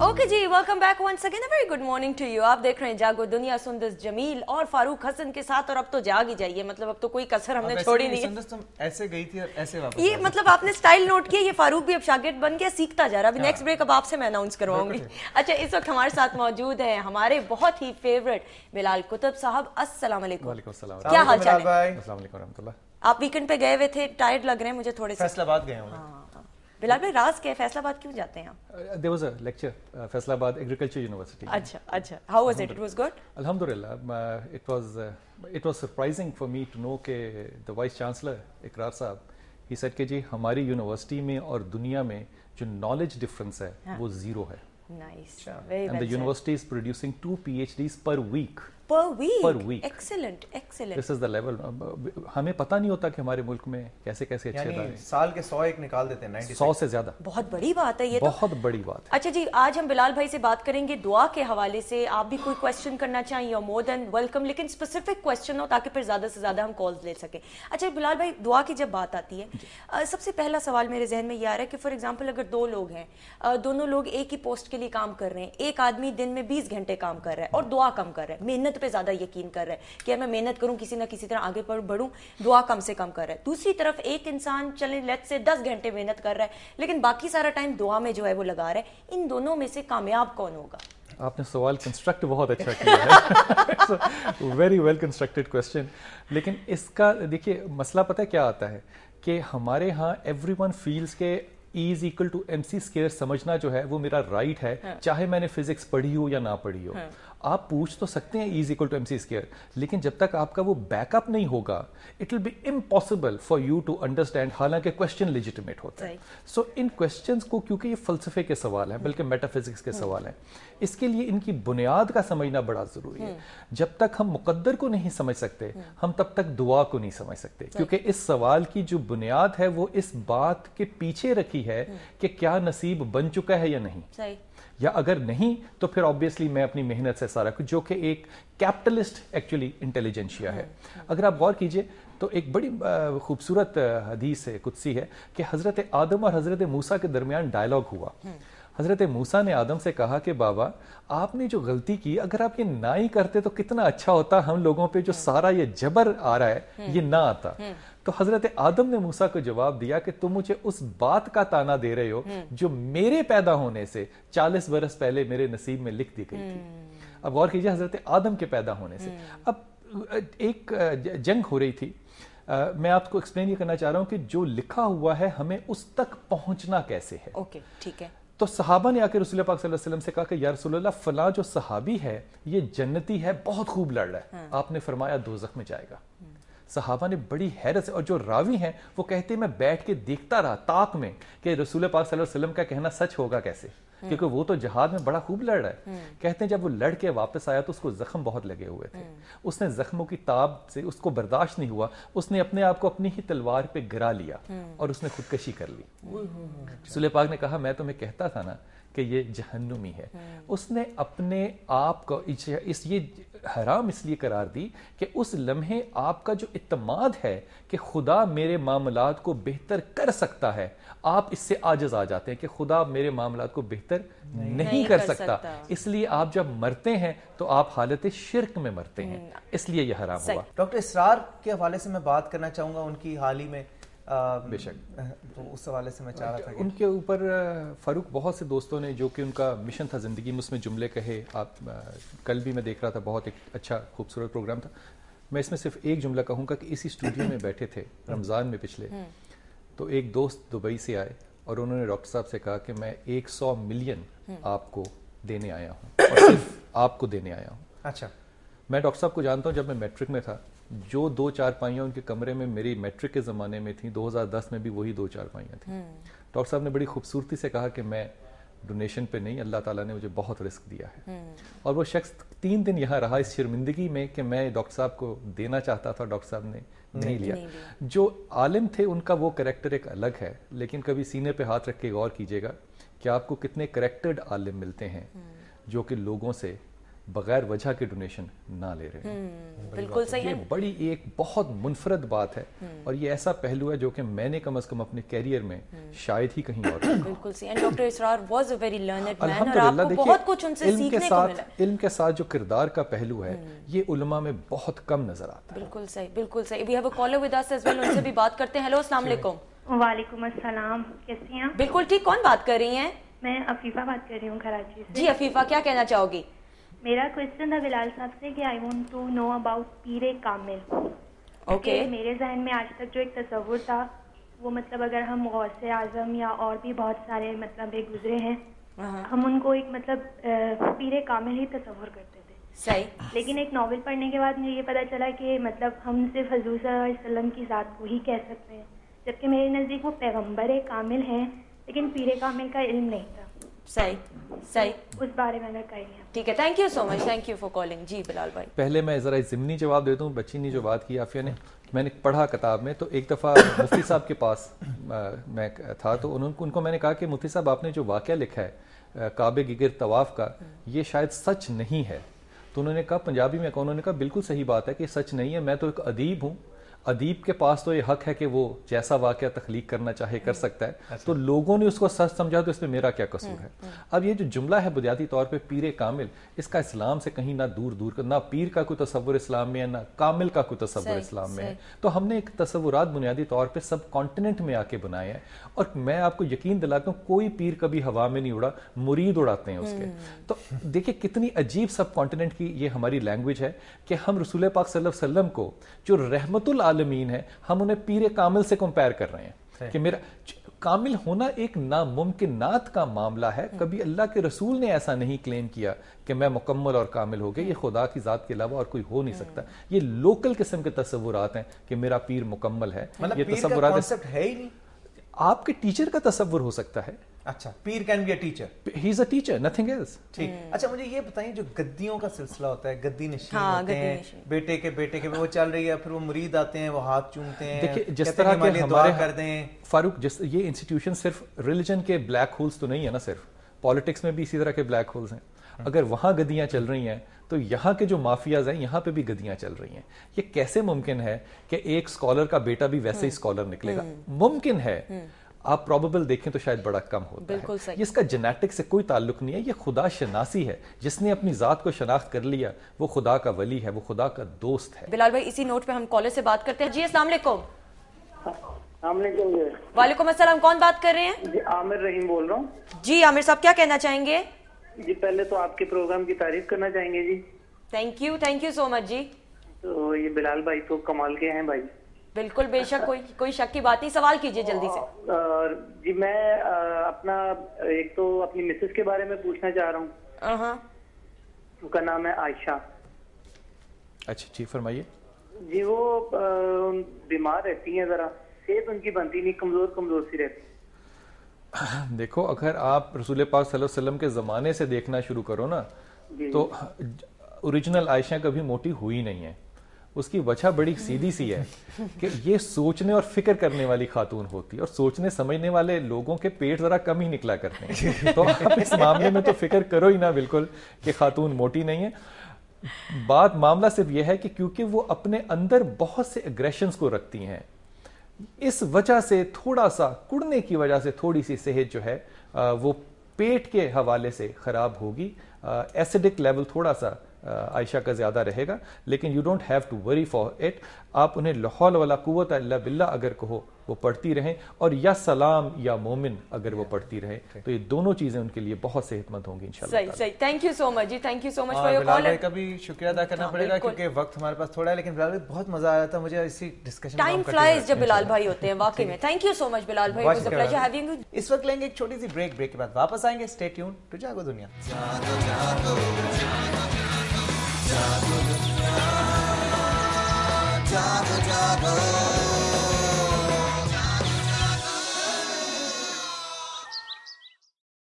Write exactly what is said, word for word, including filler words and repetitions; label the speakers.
Speaker 1: Okay ji, welcome back once again, a very good morning to you. आप देख रहे हैं जागो दुनिया, सुंदस जमील और फारूक हसन के साथ। और अब तो जाग ही जाइए, मतलब अब तो कोई कसर हमने छोड़ी नहीं है।
Speaker 2: सुंदस तुम ऐसे गई थी और ऐसे वापस
Speaker 1: ये मतलब आपने स्टाइल नोट किया, ये फारूक भी अब शागिर्द बन गया, सीखता जा रहा है। अभी नेक्स्ट ब्रेक अब आपसे मैं अनाउंस करवाऊंगी। अच्छा, इस वक्त हमारे साथ मौजूद हैं हमारे बहुत ही फेवरेट बिलाल कुतुब साहब। अस्सलाम वालेकुम।
Speaker 3: वालेकुम अस्सलाम।
Speaker 1: क्या हाल चाल है?
Speaker 3: अस्सलाम वालेकुम रहमतुल्लाह।
Speaker 1: आप वीकेंड पे गए हुए थे, टायर्ड लग रहे हैं मुझे थोड़े से।
Speaker 2: फैसलाबाद गए हूँ।
Speaker 1: बिलाल भाई, राज क्या है, फैसलाबाद क्यों जाते हैं आप?
Speaker 3: There was a lecture Faisalabad agriculture university.
Speaker 1: अच्छा अच्छा, how was it? It was good,
Speaker 3: अल्हम्दुलिल्लाह। It was it was surprising for me to know के द वाइस चांसलर इकरार साहब, ही सेड कि जी हमारी यूनिवर्सिटी में और दुनिया में जो नॉलेज डिफरेंस है हाँ. वो जीरो है।
Speaker 1: Nice,
Speaker 3: and the university is producing two PhDs per week
Speaker 1: per week
Speaker 3: per week
Speaker 1: excellent excellent
Speaker 3: this is the level। हमें पता नहीं होता कि हमारे मुल्क में कैसे कैसे अच्छे इदारे,
Speaker 2: साल के सौ एक निकाल देते हैं,
Speaker 3: सौ से ज्यादा।
Speaker 1: बहुत बड़ी बात है ये,
Speaker 3: बहुत
Speaker 1: तो
Speaker 3: बड़ी बात है।
Speaker 1: अच्छा जी, आज हम बिलाल भाई से बात करेंगे दुआ के हवाले से। आप भी कोई क्वेश्चन करना चाहें, you are more than welcome, लेकिन स्पेसिफिक क्वेश्चन हो ताकि फिर ज्यादा से ज्यादा हम कॉल्स ले सकें। अच्छा बिलाल भाई, दुआ की जब बात आती है, uh, सबसे पहला सवाल मेरे जहन में ये आ रहा है कि फॉर एग्जाम्पल अगर दो लोग हैं, uh, दोनों लोग एक ही पोस्ट के लिए काम कर रहे हैं, एक आदमी दिन में बीस घंटे काम कर रहा है और दुआ कम कर रहा है, मेहनत पे ज्यादा यकीन कर रहा है कि मैं मेहनत करूं, किसी ना किसी तरह आगे पर बढ़ूं, दुआ कम से कम कर रहा है। दूसरी तरफ एक इंसान चले लेट्स से दस घंटे मेहनत कर रहा है लेकिन बाकी सारा टाइम दुआ में जो है वो लगा रहा है। इन दोनों में से कामयाब कौन होगा?
Speaker 3: आपने सवाल कंस्ट्रक्ट बहुत अच्छा किया है। Very well constructed question. लेकिन इसका देखिए मसला पता है क्या आता है कि हमारे यहाँ एवरीवन फील्स के is equal to M C square समझना जो है वो मेरा राइट है, हाँ. चाहे मैंने फिजिक्स पढ़ी हो या ना पढ़ी हो। हाँ. आप पूछ तो सकते हैं is equal to M C square, लेकिन जब तक आपका वो बैकअप नहीं होगा it will be impossible for you to understand, हालांकि क्वेश्चन लेजिटिमेट होता है। सो so, इन क्वेश्चंस को, क्योंकि ये फलसफे के सवाल हैं बल्कि मेटाफिजिक्स के सवाल हैं, इसके लिए इनकी बुनियाद का समझना बड़ा जरूरी है। जब तक हम मुकद्दर को नहीं समझ सकते हम तब तक दुआ को नहीं समझ सकते, क्योंकि इस सवाल की जो बुनियाद है वो इस बात के पीछे रखी है कि क्या नसीब बन चुका है या नहीं, सही। या अगर नहीं तो फिर ऑब्वियसली मैं अपनी मेहनत से सारा कुछ, जो कि एक कैपिटलिस्ट एक्चुअली इंटेलिजेंशिया है। अगर आप गौर कीजिए तो एक बड़ी खूबसूरत हदीस है, कुदसी है, कि हजरत आदम और हजरत मूसा के दरमियान डायलॉग हुआ। हजरत मूसा ने आदम से कहा कि बाबा आपने जो गलती की अगर आप ये ना ही करते तो कितना अच्छा होता, हम लोगों पे जो सारा ये जबर आ रहा है ये ना आता। तो हजरत आदम ने मूसा को जवाब दिया कि तुम मुझे उस बात का ताना दे रहे हो जो मेरे पैदा होने से चालीस बरस पहले मेरे नसीब में लिख दी गई थी। अब गौर कीजिए, हजरत आदम के पैदा होने से। अब एक जंग हो रही थी, Uh, मैं आपको एक्सप्लेन ये करना चाह रहा हूं कि जो लिखा हुआ है हमें उस तक पहुंचना कैसे है।
Speaker 1: ओके, ठीक है।
Speaker 3: तो सहाबा ने आकर रसूल पाक सल्लल्लाहु अलैहि वसल्लम से कहा कि या रसूलल्लाह फलां जो सहाबी है ये जन्नती है, बहुत खूब लड़ रहा है। हाँ। आपने फरमाया दोज़ख में जाएगा। सहाबा ने बड़ी हैरत से, और जो रावी हैं वो कहते मैं बैठ के देखता रहा ताक में कि रसूल पाक सल्लल्लाहु अलैहि वसल्लम का कहना सच होगा कैसे, क्योंकि वो तो जहाद में बड़ा खूब लड़ रहा है। कहते हैं जब वो लड़ के वापस आया तो उसको जख्म बहुत लगे हुए थे, उसने जख्मों की ताब से उसको बर्दाश्त नहीं हुआ, उसने अपने आप को अपनी ही तलवार पे गिरा लिया और उसने खुदकशी कर ली। रसूल पाक ने कहा मैं तुम्हें कहता था ना कि ये जहन्नुमी है। उसने अपने आप को इस ये हराम इसलिए करार दी कि उस लम्हे आपका जो इत्तमाद है कि खुदा मेरे मामलात को बेहतर कर सकता है, आप इससे आजिज आ जाते हैं कि खुदा मेरे मामलात को बेहतर नहीं, नहीं कर, कर सकता, सकता। इसलिए आप जब मरते हैं तो आप हालत शिर्क में मरते हैं, इसलिए यह हराम हुआ।
Speaker 2: डॉक्टर इसरार के हवाले से मैं बात करना चाहूंगा, उनकी हाल ही में
Speaker 3: बेशक,
Speaker 2: तो उस हवाले से मैं चाह रहा था कि
Speaker 3: उनके ऊपर फारूक बहुत से दोस्तों ने, जो कि उनका मिशन था ज़िंदगी में, उसमें जुमले कहे। आप कल भी मैं देख रहा था, बहुत एक अच्छा खूबसूरत प्रोग्राम था। मैं इसमें सिर्फ एक जुमला कहूँगा कि इसी स्टूडियो में बैठे थे रमज़ान में पिछले, तो एक दोस्त दुबई से आए और उन्होंने डॉक्टर साहब से कहा कि मैं एक सौ मिलियन आपको देने आया हूँ, और सिर्फ आपको देने आया हूँ।
Speaker 2: अच्छा,
Speaker 3: मैं डॉक्टर साहब को जानता हूँ, जब मैं मैट्रिक में था जो दो चारपाइयाँ उनके कमरे में मेरी मैट्रिक के ज़माने में थी, दो हज़ार दस में भी वही दो चारपाइयाँ थी। डॉक्टर साहब ने बड़ी खूबसूरती से कहा कि मैं डोनेशन पे नहीं, अल्लाह ताला ने मुझे बहुत रिस्क दिया है। और वो शख्स तीन दिन यहाँ रहा इस शर्मिंदगी में कि मैं डॉक्टर साहब को देना चाहता था, डॉक्टर साहब ने नहीं लिया। जो आलिम थे उनका वो कैरेक्टर एक अलग है, लेकिन कभी सीने पे हाथ रख के गौर कीजिएगा कि आपको कितने करेक्टर्ड आलिम मिलते हैं जो कि लोगों से بغیر وجہ کے ڈونیشن نہ لے رہے ہیں.
Speaker 1: بالکل صحیح.
Speaker 3: یہ بڑی ایک بہت منفرد بات ہے اور یہ ایسا پہلو ہے جو کہ میں نے کم از کم اپنے کیریئر میں شاید ہی کہیں اور.
Speaker 1: بالکل صحیح. And doctor Israr was a very learned man اور آپ کو بہت کچھ ان سے سیکھنے کو ملا.
Speaker 3: علم کے ساتھ جو کردار کا پہلو ہے یہ علماء میں بہت کم نظر آتا ہے.
Speaker 1: بالکل صحیح, بالکل صحیح. We have a caller with us as well, ان سے بھی بات کرتے ہیں. ہیلو, السلام علیکم.
Speaker 4: وعلیکم السلام, کیسی ہیں؟
Speaker 1: بالکل ٹھیک. کون بات کر رہی ہیں؟
Speaker 4: میں عفیفہ بات کر رہی ہوں کراچی سے.
Speaker 1: جی عفیفہ, کیا کہنا چاہو گی؟
Speaker 4: میرا کوشچن تھا بلال صاحب سے کہ I want to know about Peer Kamil.
Speaker 1: Okay.
Speaker 4: میرے ذہن میں آج تک جو ایک تصور تھا وہ مطلب اگر ہم غوث اعظم یا اور بھی بہت سارے مطلب ایک گزرے ہیں, ہم ان کو ایک مطلب پیر کامل ہی تصور کرتے تھے.
Speaker 1: صحیح.
Speaker 4: لیکن ایک ناول پڑھنے کے بعد مجھے یہ پتا چلا کہ مطلب ہم صرف حضور صلی اللہ علیہ وسلم کی ذات کو ہی کہہ سکتے ہیں, جبکہ میرے نزدیک وہ پیغمبر کامل ہیں لیکن پیر کامل کا علم نہیں تھا.
Speaker 1: صحیح صحیح.
Speaker 4: اس بارے میں اگر کہیں.
Speaker 1: ٹھیک ہے, thank you so much, thank you for calling. جی بلال بھائی.
Speaker 3: پہلے میں ذرا ضمنی جواب دیتا ہوں. بچی نے جو بات کی عافیہ نے, میں نے پڑھا کتاب میں, تو ایک دفعہ مفتی صاحب کے پاس میں تھا تو ان کو میں نے کہا کہ مفتی صاحب آپ نے جو واقعہ لکھا ہے کعبے کے گرد طواف کا, یہ شاید سچ نہیں ہے. تو انہوں نے کہا, پنجابی میں کہا, انہوں نے کہا بالکل صحیح بات ہے کہ سچ نہیں ہے, میں تو ایک ادیب ہوں, ادیب کے پاس تو یہ حق ہے کہ وہ جیسا واقعہ تخلیق کرنا چاہے کر سکتا ہے, تو لوگوں نے اس کو سچ سمجھا تو اس میں میرا کیا قصور ہے. اب یہ جو جملہ ہے بنیادی طور پہ پیر کامل, اس کا اسلام سے کہیں نہ دور دور, نہ پیر کا کوئی تصور اسلام میں ہے نہ کامل کا کوئی تصور اسلام میں ہے. تو ہم نے ایک تصورات بنیادی طور پہ سب کانٹیننٹ میں آ کے بنائے ہیں, اور میں آپ کو یقین دلاتا ہوں کوئی پیر کبھی ہوا میں نہیں اڑا, مرید اڑاتے ہیں اس کے. تو دیکھیں کتنی عجیب سب کانٹیننٹ کی یہ ہماری لینگویج ہے کہ ہم رسول پاک صلی اللہ علیہ وسلم کو جو رحمت العالمین ہے, ہم انہیں پیر کامل سے کمپیئر کر رہے ہیں کہ میرا کامل ہونا ایک ناممکنات کا معاملہ ہے. کبھی اللہ کے رسول نے ایسا نہیں کلیم کیا کہ میں مکمل اور کامل ہو گیا, یہ خدا کی ذات کے علاوہ اور کوئی ہو نہیں سکتا. یہ لوکل قسم کے تصورات ہیں کہ میرا پیر مکمل ہے. یہ تصورات
Speaker 2: ہے ہی نہیں.
Speaker 3: آپ کے ٹیچر کا تصور ہو سکتا ہے.
Speaker 2: اچھا, Peer can be a teacher.
Speaker 3: He is a teacher, nothing else.
Speaker 2: ٹھیک. اچھا مجھے یہ بتائیں, جو گدیوں کا سلسلہ ہوتا ہے, گدی نشین ہوتے ہیں, بیٹے کے بیٹے کے وہ چل رہی ہے, پھر وہ مرید آتے ہیں, وہ ہاتھ چومتے ہیں,
Speaker 3: دیکھیں جس طرح کے
Speaker 2: ہمارے کر دیں.
Speaker 3: فاروق, جس یہ انسٹیٹیوشن صرف ریلیجن کے بلیک ہولز تو نہیں ہے نا, صرف پالیٹکس میں بھی اسی طرح کے بلیک ہولز ہیں. اگر وہاں گدیاں چل رہی ہیں تو یہاں کے جو مافیاز ہیں یہاں پہ بھی گدیاں چل رہی ہیں. یہ کیسے ممکن ہے کہ ایک اسکالر کا بیٹا بھی ویسے ہی اسکالر نکلے گا؟ ممکن ہے, آپ پروبیبل دیکھیں تو شاید بڑا کم ہوتا ہے. اس کا جینیٹک سے کوئی تعلق نہیں ہے, یہ خدا شناسی ہے. جس نے اپنی ذات کو شناخت کر لیا وہ خدا کا ولی ہے, وہ خدا کا دوست ہے.
Speaker 1: بلال بھائی اسی نوٹ پہ ہم کالر سے بات کرتے ہیں. جی السلام علیکم.
Speaker 5: السلام علیکم.
Speaker 1: وعلیکم السلام, کون بات کر رہے ہیں؟
Speaker 5: جی عامر رحیم بول رہا ہوں.
Speaker 1: جی عامر صاحب, کیا کہنا چاہیں گے؟
Speaker 5: جی پہلے تو آپ کے پروگرام کی تعریف کرنا چاہیں گے. جی
Speaker 1: thank you, thank you so much. جی
Speaker 5: تو یہ بلال بھائی تو کمال کے ہیں بھائی.
Speaker 1: بالکل بے شک, کوئی کوئی شک کی بات نہیں. سوال کیجئے جلدی سے.
Speaker 5: جی میں اپنا ایک تو اپنی مسز کے بارے میں پوچھنا چاہ رہا ہوں. ان کا نام ہے عائشہ.
Speaker 3: اچھا جی فرمائیے.
Speaker 5: جی وہ بیمار رہتی ہیں, ذرا صحت ان کی بنتی نہیں, کمزور کمزور سی رہتی.
Speaker 3: دیکھو اگر آپ رسول پاک صلی اللہ علیہ وسلم کے زمانے سے دیکھنا شروع کرو نا تو اوریجنل عائشہ کبھی موٹی ہوئی نہیں ہے. اس کی وجہ بڑی سیدھی سی ہے کہ یہ سوچنے اور فکر کرنے والی خاتون ہوتی ہے, اور سوچنے سمجھنے والے لوگوں کے پیٹ ذرا کم ہی نکلا کرتے ہیں. تو آپ اس معاملے میں تو فکر کرو ہی نہ بالکل کہ خاتون موٹی نہیں ہے. بات معاملہ صرف یہ ہے کہ کیونکہ وہ اپنے اندر بہت سے اگریشنز کو رکھتی ہیں, اس وجہ سے تھوڑا سا کڑنے کی وجہ سے تھوڑی سی صحت جو ہے وہ پیٹ کے حوالے سے خراب ہوگی. ایسیڈک لیول تھوڑا سا عائشہ کا زیادہ رہے گا, لیکن you don't have to worry for it. آپ انہیں لا حول ولا قوت الا باللہ اگر کہو وہ پڑھتی رہیں, اور یا سلام یا مومن اگر وہ پڑھتی رہے, تو یہ دونوں چیزیں ان کے لیے بہت صحت مند ہوں گی انشاءاللہ.
Speaker 1: صحیح صحیح. تھینک یو سو مچ جی, thank you so much for your
Speaker 2: Bilal
Speaker 1: call.
Speaker 2: بھائی کا بھی شکریہ ادا کرنا پڑے گا کیونکہ وقت ہمارے پاس تھوڑا ہے, لیکن بلال بھائی بہت مزہ آیا تھا مجھے اسی ڈسکشن میں.
Speaker 1: ٹائم فلائز جب بلال بھائی ہوتے ہیں واقعی میں. Thank you so much Bilal بھائی, it was a pleasure having you.
Speaker 2: اس وقت لیں گے ایک چھوٹی سی بریک, بریک کے بعد واپس آئیں گے. اسٹے ٹیون ٹو جاگو دنیا. جاگو دنیا, جاگو جاگو.